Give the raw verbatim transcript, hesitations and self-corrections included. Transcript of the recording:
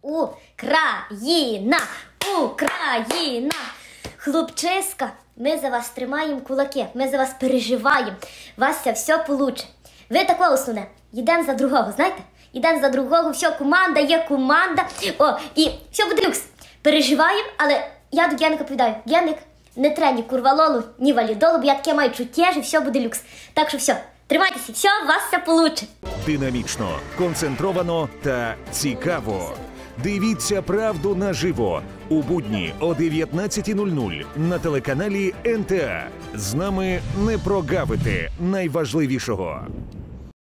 Україна! Україна! Хлопчиська, ми за вас тримаємо кулаки, ми за вас переживаємо. У вас це все получе. Ви таке основне, йдемо за другого, знаєте? Йдемо за другого, все, команда є команда. О, і все буде люкс. Переживаємо, але я до Геника повідаю. Геник, не треба ні курвалолу, ні валідолу, бо я таке маю чуття, і все буде люкс. Так що все, тримайтеся, все, у вас все получе. Динамічно, концентровано та цікаво. Дивіться правду наживо у будні о дев'ятнадцятій нуль нуль на телеканалі ен те а. З нами не прогавите найважливішого.